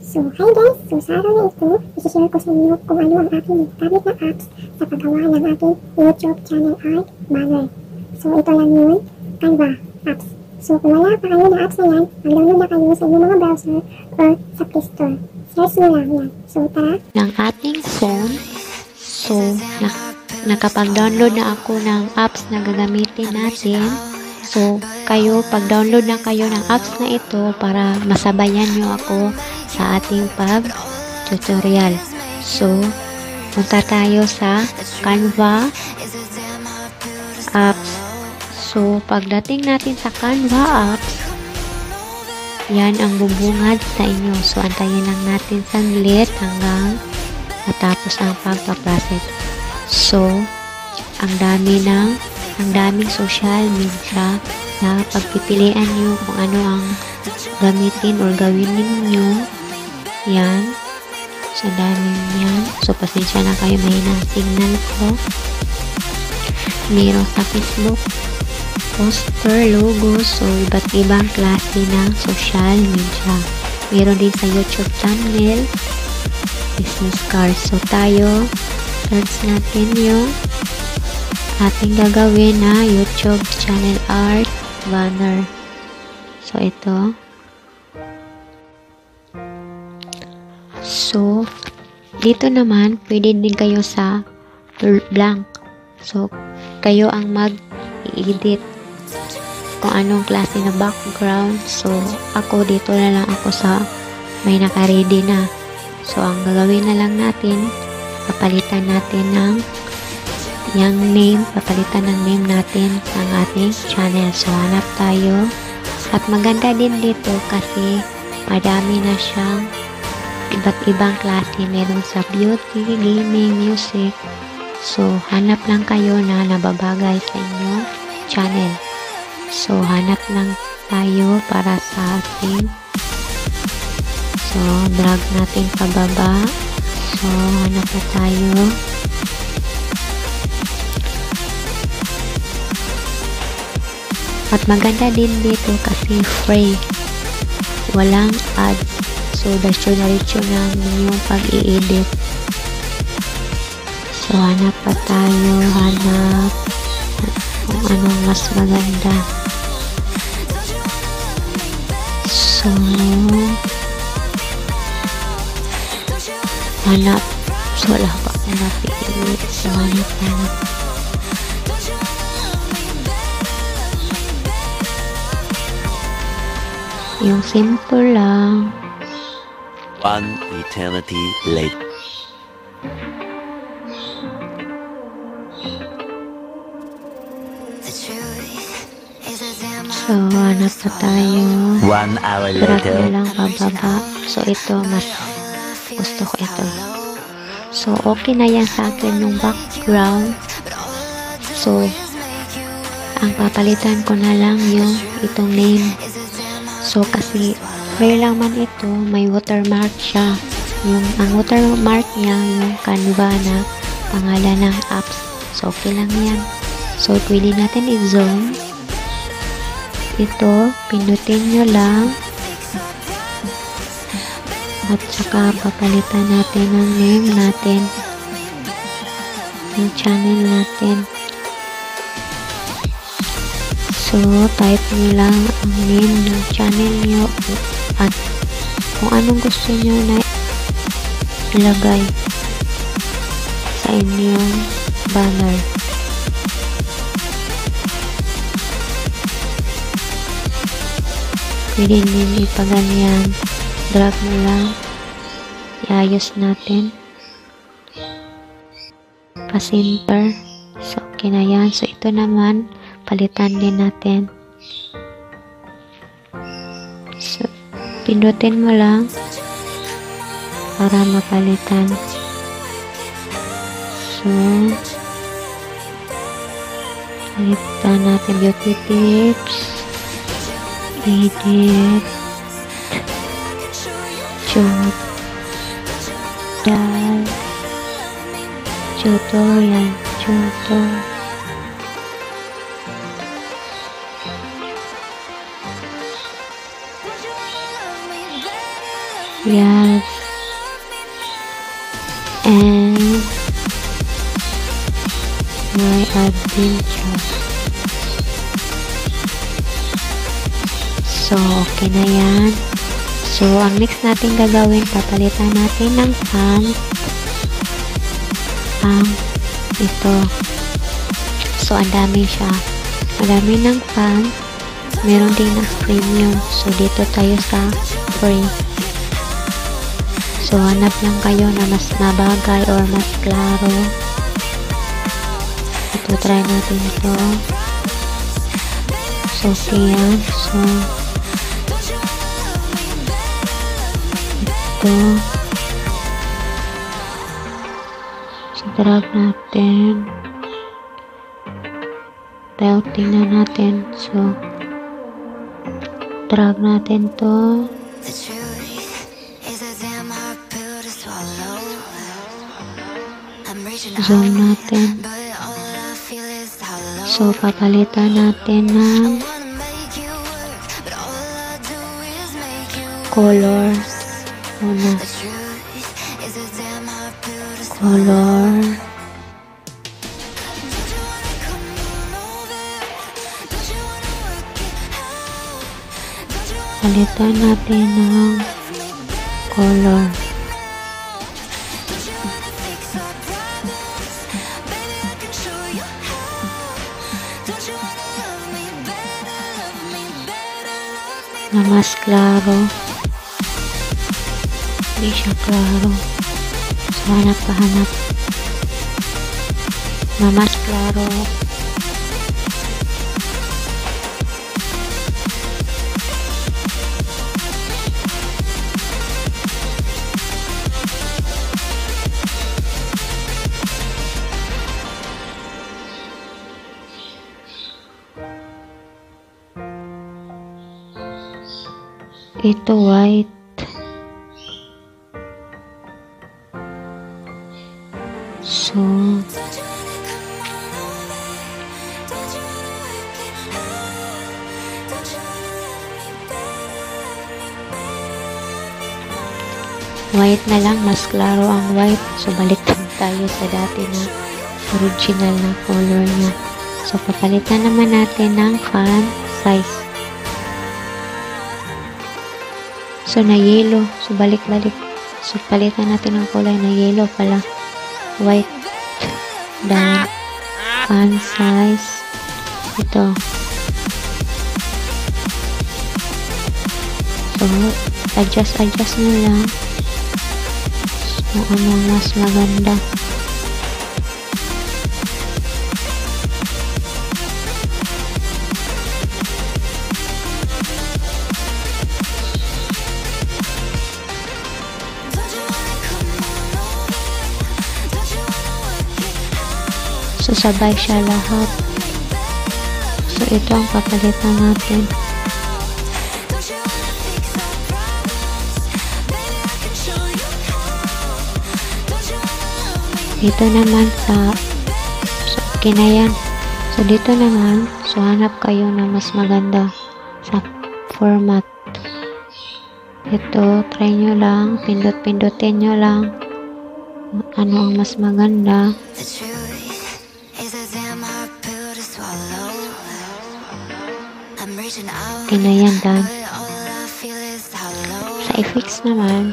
So, hi guys! So, sa araw na ito, isi-share ko sa inyo kung ano ang aking gamit na apps sa paggawa ng aking YouTube channel art banner. So, ito lang yun, Canva apps. So, kung wala pa kayo na apps na yan, mag-download na kayo sa inyong mga browser or sa Play Store. Search nyo lang yan. So, tara! Ng ating phone. So, nakapag-download na ako ng apps na gagamitin natin. So, kayo, pag-download na kayo ng apps na ito para masabayan nyo ako sa ating pag-tutorial. So, punta tayo sa Canva apps. So, pagdating natin sa Canva apps, yan ang bubungad sa inyo. So, antayin lang natin saglit hanggang matapos ang pagpa-process. So, ang daming social media na pagpipilian nyo kung ano ang gamitin or gawin ninyo. Yan. So, daming yan. So, pasensya na kayo, mahinang signal ko. Meron sa Facebook, poster, logo. So, iba't ibang klase ng social media. Meron din sa YouTube channel, business cards. So, tayo, search natin yung ating gagawin na YouTube channel art banner. So, ito. So, dito naman, pwede din kayo sa blank. So, kayo ang mag-edit kung anong klase na background. So, ako dito na lang ako sa may naka-ready na. So, ang gagawin na lang natin, papalitan natin ng yung name, papalitan ng name natin ng ating channel. So, hanap tayo. At maganda din dito kasi madami na siyang iba't ibang klase. Meron sa beauty, gaming, music. So, hanap lang kayo na nababagay sa inyong channel. So, hanap lang tayo para sa ating. So, drag natin pababa. So, hanap na tayo. At maganda din dito kasi free. Walang ads. So, diretso na yung pag-i-edit. So, hanap pa tayo. Hanap kung anong mas maganda. So, hanap. So, wala pa akong napili. So, hanap. Yung simple lang. One eternity later. So, hanap pa tayo. 1 hour Drag later. nyo lang pababa. So, ito, mas gusto ko ito. So, okay na yan sa akin yung background. So, ang papalitan ko na lang yung itong name. So, kasi free lang man ito, may watermark siya. Ang watermark niya, yung Canva na pangalan ng apps. So, okay lang yan. So, pwede natin i-zoom. Ito, pindutin nyo lang. At saka, papalitan natin ang name natin. Yung channel natin. So, type nyo lang ang name ng channel nyo at kung anong gusto nyo na ilagay sa inyong banner. Pwede din ipaganyan. Drag mo lang. Iayos natin. Pa-center. So, okay na yan. So, ito naman, palitan din natin. So, pindutin mo lang para mapalitan. So, palitan natin beauty tips, edit, tutorial. Yes. And my adventure. So, okay na yan. So, ang next natin gagawin, papalitan natin ng font. Ito. So, ang dami siya. Ang dami ng font. Meron din ng premium. So, dito tayo sa free. So, hanap lang kayo na mas mabagay or mas klaro. Ito, try natin ito. So, okay yan. So, ito. So, drag natin. Tayo, tingnan natin. So, drag natin to. Zoom natin. So, papalitan natin ng color. Una. Color. Palitan natin ng color. Na mas klaro. Hindi siya klaro. So, hanap. Na mas klaro. Ito white. So, white na lang, mas klaro ang white. So, balik tayo sa dati na original na color niya. So, papalitan naman natin ng font size. So, na yellow. So, balik-balik. So, palitan natin ng kulay na yellow pala. White. Down. Font size. Ito. So, adjust mo lang. So, ano mas maganda. So, sabay siya lahat. So, ito ang papalitan natin. Dito naman sa so, okay na yan. So, dito naman, so, hanap kayo na mas maganda sa format. Ito, try nyo lang. Pindot-pindutin nyo lang. Ano ang mas maganda. Okay na yan, Dan. Sa effects naman,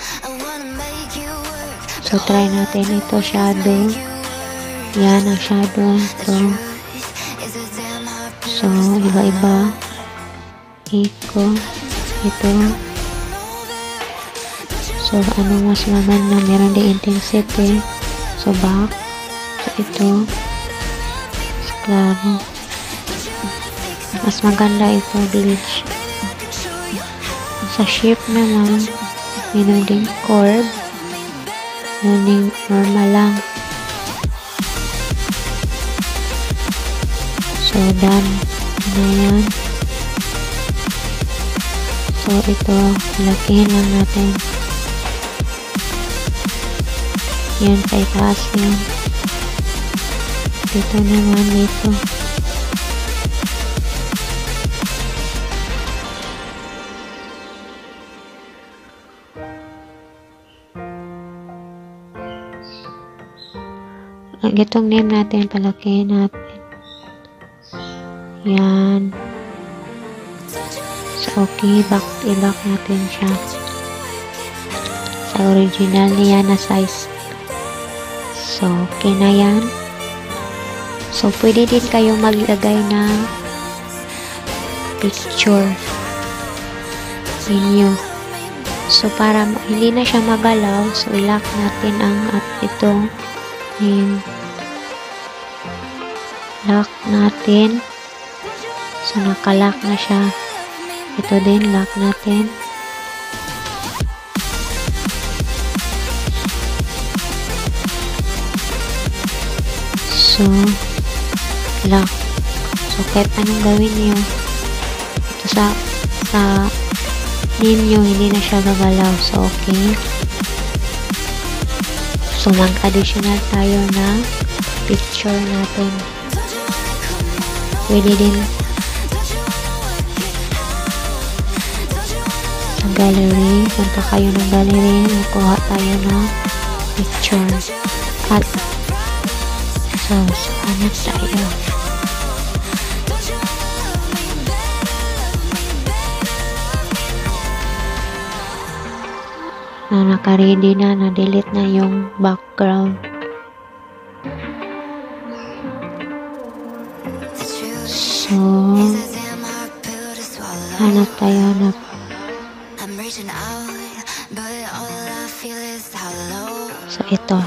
so try natin ito, shadow. Yan ang shadow. So, iba-iba. Echo. Ito. So, ano mas maganda? Meron din intensity. So, back. So, ito. Klaro. Mas maganda ito, glitch. Sa shape naman, meron din curve. Meron din normal lang. So, done. Na yan. So, ito, lakihin lang natin. Yan, sa itaas yan. Dito naman, dito. Itong name natin, palakihin natin. Yan. So, okay, i-back natin siya sa original niya na size. So, okay na yan. So, pwede din kayo maglagay ng picture ninyo. So, para hindi na siya magalaw, so, i-lock natin ang itong name. Lock natin. So, nakalock na siya. Ito din, lock natin. So, lock. So, kahit anong gawin niyo, ito sa name nyo, hindi na siya gagalaw. So, okay. So, mag-additional tayo ng picture natin. Pwede din sa gallery. Punta kayo ng gallery. Makuha tayo ng picture. At so, hanap tayo. Na naka-ready na, na-delete na yung background. So, hanap tayo, hanap. So, ito.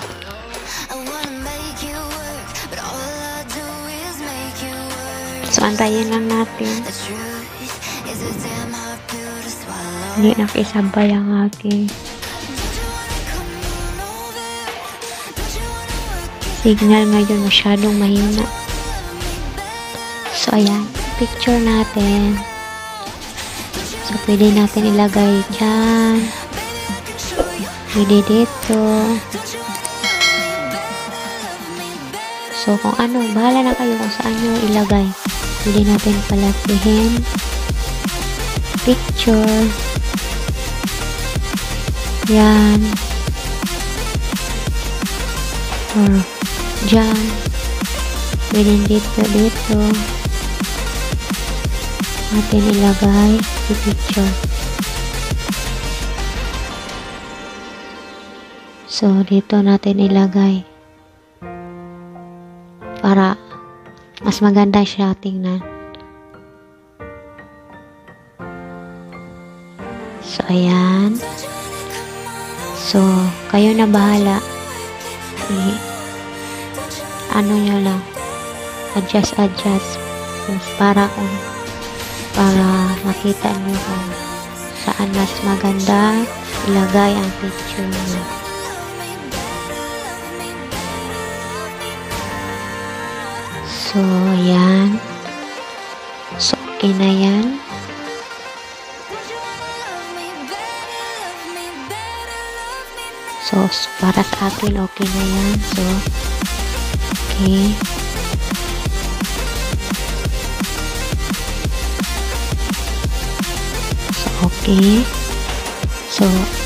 So, antayin lang natin. Hindi nakisabay ang aking signal ngayon, masyadong mahina. So, ayan. Picture natin. So, pwede natin ilagay dyan. Pwede dito. So, kung ano, bahala na kayo kung saan nyo ilagay. Pwede natin palakihin. Picture. Yan. Or, dyan. Pwede dito. Natin ilagay si picture. So, dito natin ilagay. Para mas maganda siya tingnan. So, ayan. So, kayo na bahala. Ano nyo lang. Adjust. Para makita nyo kung saan mas maganda ilagay ang picture nyo. So, ayan. So, okay na yan. So, para sa akin, okay na yan. So, okay. So, okay. So,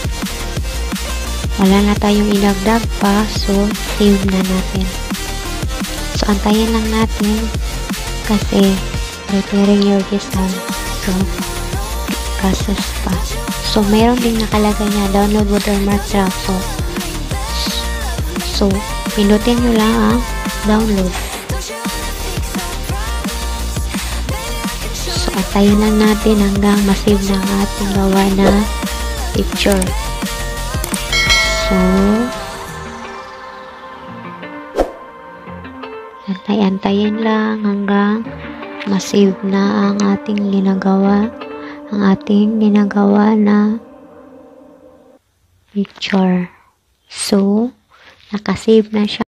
wala na tayong ilagdag pa. So, save na natin. So, antayin lang natin kasi preparing your design. So, process pa. So, mayroon din nakalagay niya, download watermark draft. So, pinutin nyo lang ang download. So, antayin lang natin hanggang masave na ang ating gawa na picture. So, antayin lang hanggang masave na ang ating ginagawa na picture. So, nakasave na siya.